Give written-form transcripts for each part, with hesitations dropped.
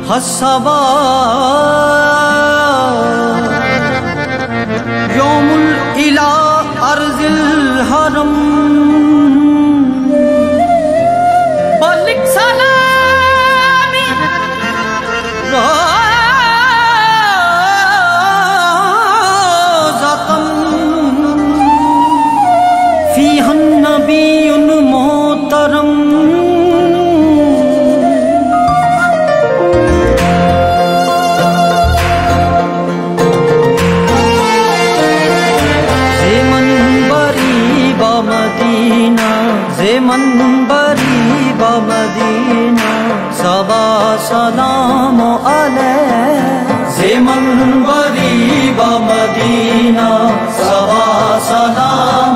हसबा यौमुल इला अर्जिल हरम बलिक सलामी रोज़तन फीहन नबीयुन मोहतरम मनबरी बमदीना सबा सलाम अलैहि मनबरी बमदीना सबा सलाम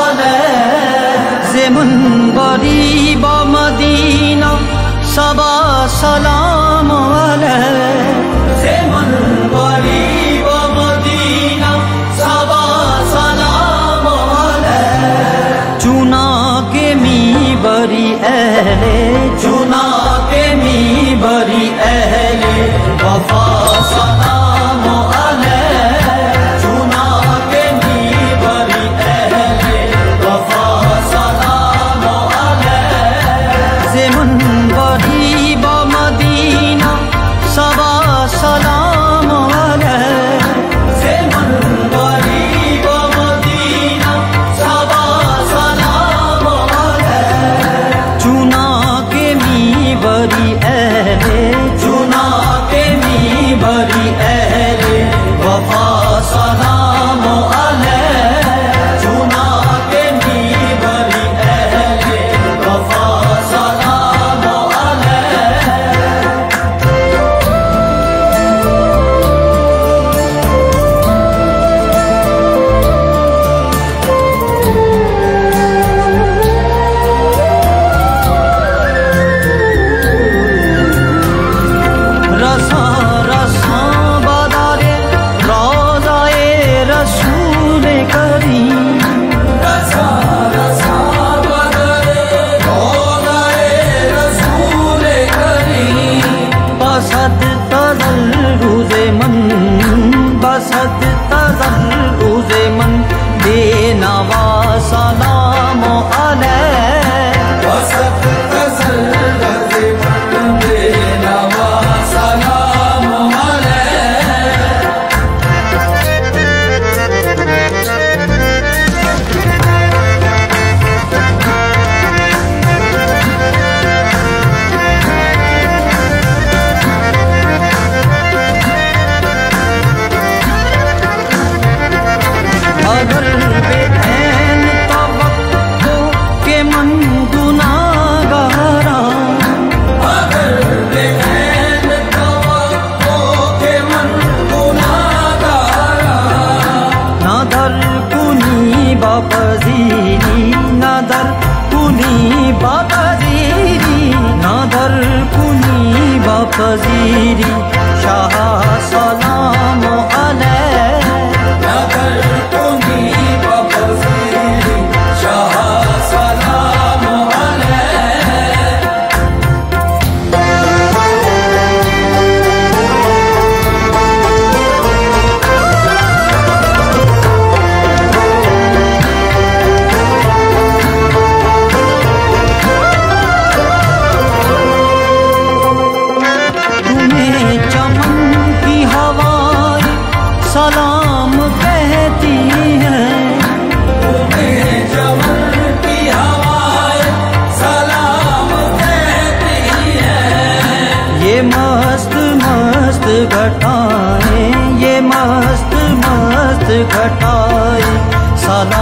अलैहि मनबरी बमदीना सबा सलाम अलैहि मनबरी बमदीना सबा सलाम अलैहि चुना के मी बरी अहले चुना के मी बरी अहले वफा सलाम अलैहि चुना के मी बरी अहले वफा सलाम अलैहि मनबरी बमदीना सबा सलाम अलैहि मनबरी बमदीना सबा सलाम चुना के मी बरी अहले चुना के मी बरी अहले वफा सलाम अलैहि चुना के मी बरी अहले वफा सलाम बसत तज़ल रोज़े मन बेनवा सलाम अलैहि बसत तज़ल रोज़े मन बेनवा सलाम अगर बेऐन तवक्को के मन गुनाहगारा अगर बेऐन तवक्को के मन गुनाहगारा नादर कुनी बापजीरी नादर कुनी बापजीरी नादर कुनी बापजीरी शाह सलाम अलैहि नादर कुनी बापजीरी शाह सलाम तुम्हें चमन की हवाएं सलाम कहती हैं तुम्हें चमन की हवाएं सलाम कहती हैं ये मस्त मस्त घटाएं ये मस्त मस्त घटाएं सलाम